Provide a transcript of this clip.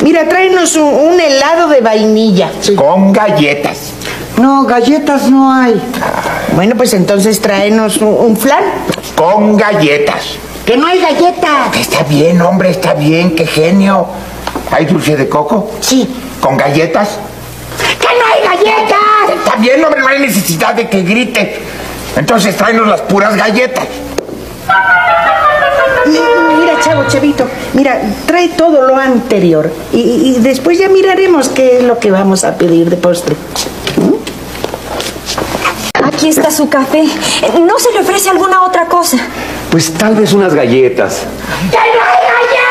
Mira, tráenos un helado de vainilla. Sí. Con galletas. No, galletas no hay. Bueno, pues entonces tráenos un flan. Con galletas. ¡Que no hay galletas! Está bien, hombre, está bien, qué genio. ¿Hay dulce de coco? Sí. ¿Con galletas? ¡Que no hay galletas! Está bien, hombre, no hay necesidad de que grite. Entonces tráenos las puras galletas. Mira, chavito, mira, trae todo lo anterior y después ya miraremos qué es lo que vamos a pedir de postre. Aquí está su café. ¿No se le ofrece alguna otra cosa? Pues tal vez unas galletas. ¡Que no hay galletas!